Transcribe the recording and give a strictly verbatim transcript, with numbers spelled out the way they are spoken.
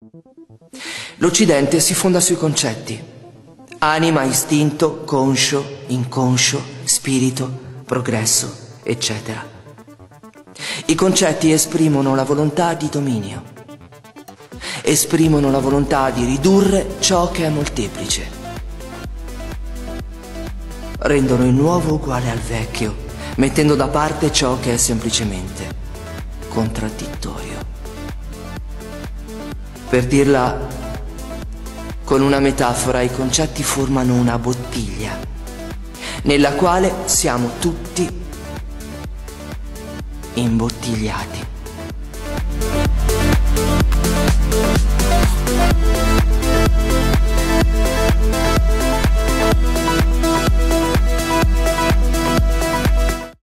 L'Occidente si fonda sui concetti: anima, istinto, conscio, inconscio, spirito, progresso, eccetera. I concetti esprimono la volontà di dominio, esprimono la volontà di ridurre ciò che è molteplice, rendono il nuovo uguale al vecchio, mettendo da parte ciò che è semplicemente contraddittorio. Per dirla con una metafora, i concetti formano una bottiglia nella quale siamo tutti imbottigliati.